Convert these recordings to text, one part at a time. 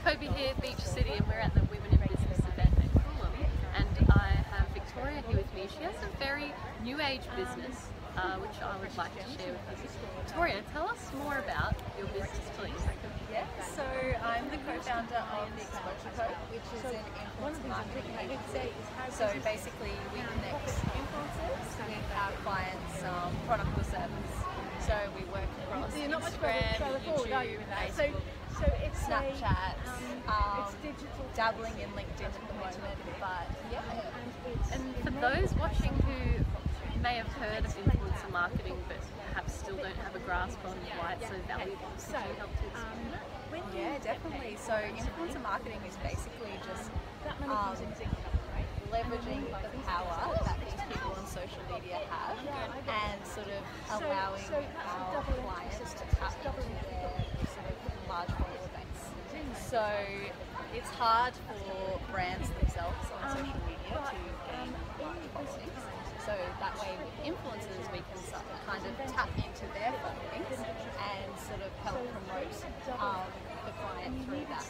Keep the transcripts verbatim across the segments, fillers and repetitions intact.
Kobe here, Beach City, and we're at the Women in Business event at Fulham. And I have Victoria here with me. She has a very new age business, uh, which I would like to share with you. Victoria, tell us more about your business, please. Yeah, so I'm the co-founder of the Exposure Code, which is an influence marketing agency. So basically we connect influencers with our clients' um, product or service. So we work across so you're not Instagram, much YouTube, are you, Facebook, so, so it's Snapchat, a, um, um, it's digital, dabbling in LinkedIn at the moment, but yeah. And for those watching who may have heard of influencer marketing but perhaps still don't have a grasp on why it's so valuable, could you help to explain that? Yeah, definitely. So influencer marketing is basically just um, leveraging the power that these people on social media have and sort of allowing our clients to tap into their sort of large follower base. So it's hard for brands themselves on social media to gain large followings. So that way with influencers we can sort of kind of tap into their followings and sort of help promote um, the client through that.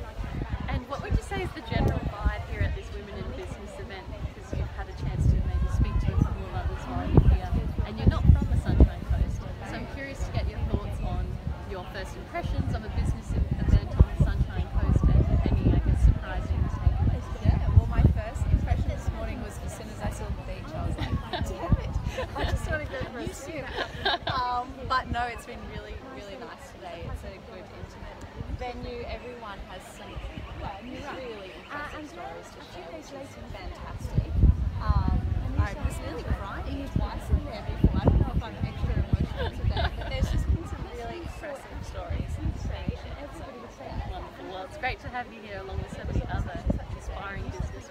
And what would you say is the general vibe here at this Women in Business event? Because you've had a chance to maybe speak to a couple of others while you're here, and you're not from the Sunshine Coast. So I'm curious to get your thoughts on your first impressions of a business event on the Sunshine Coast and any, I guess, surprising takeaways. Yeah, well my first impression this morning was as soon as I saw the beach, I was like, damn it, I just want to go for a swim. Um, but no, it's been really, really nice today. It's a good, intimate venue. Everyone has some really impressive stories to share, which is fantastic. Um, I was nearly crying twice in there before. I don't know if I'm extra emotional today, but there's just been some really impressive stories and being shared. So, yeah. Wonderful. Well, it's great to have you here along with so many other inspiring business